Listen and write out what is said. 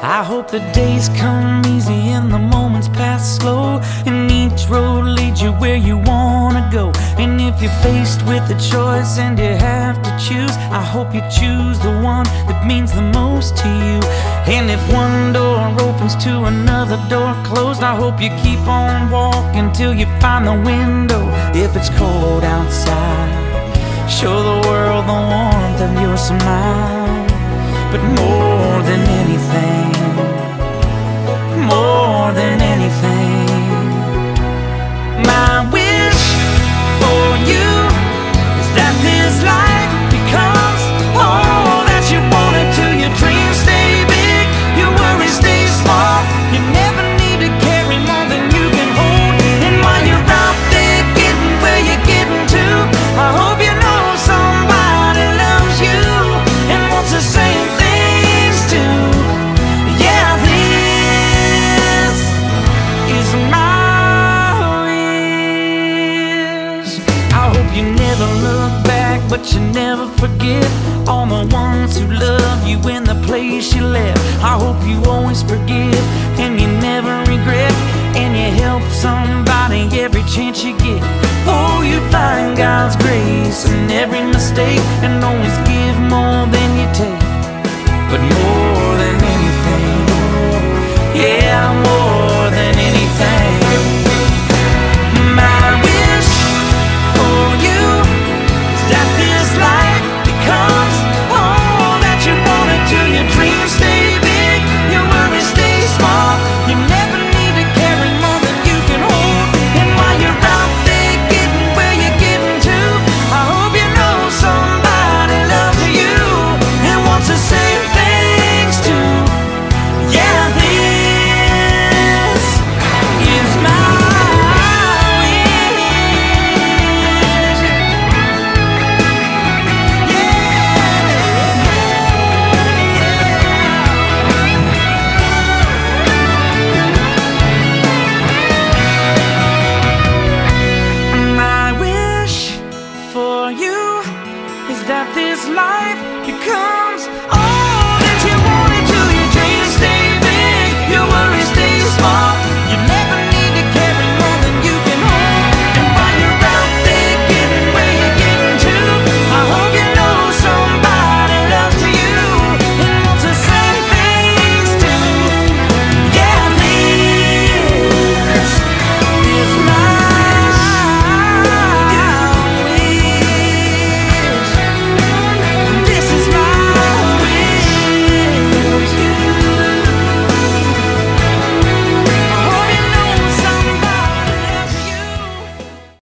I hope the days come easy and the moments pass slow, and each road leads you where you wanna go. And if you're faced with a choice and you have to choose, I hope you choose the one that means the most to you. And if one door opens to another door closed, I hope you keep on walking till you find the window. If it's cold outside, show the world the warmth of your smile. But more than anything, more than anything, my wish for you is that this life becomes all that you want it to. Your dreams stay big, your worries stay small. You never need to carry more than you can hold. And while you're out there getting where you're getting to, I hope you know somebody loves you and wants the same things too. Yeah, this is my wish. I hope you never look back, but you never forget all the ones who love you in the place you left. I hope you always forgive and you never regret, and you help somebody every chance you get. Oh, you find God's grace in every mistake, and always give more than you take.